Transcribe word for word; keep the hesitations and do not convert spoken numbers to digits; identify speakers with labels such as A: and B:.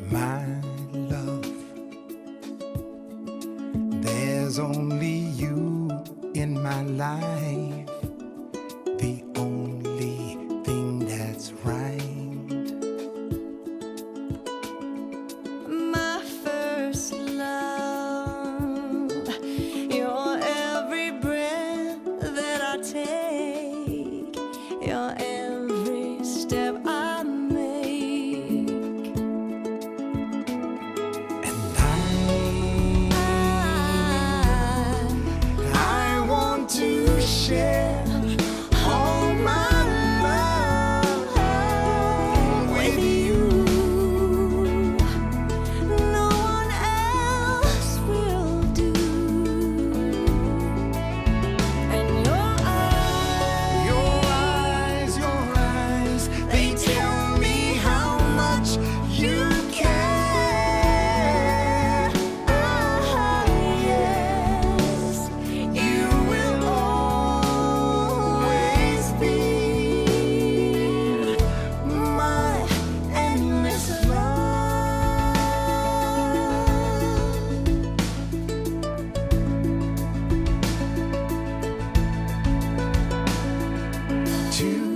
A: My love, there's only you in my life, the only thing that's right.
B: My first love, your every breath that I take, your every step I make.
A: And I, I, I want to share all my love with you.
B: No one else will do. And your eyes,
A: Your eyes, your eyes, they tell me how much you care.
B: ah, yes,
A: You will always be my endless love. To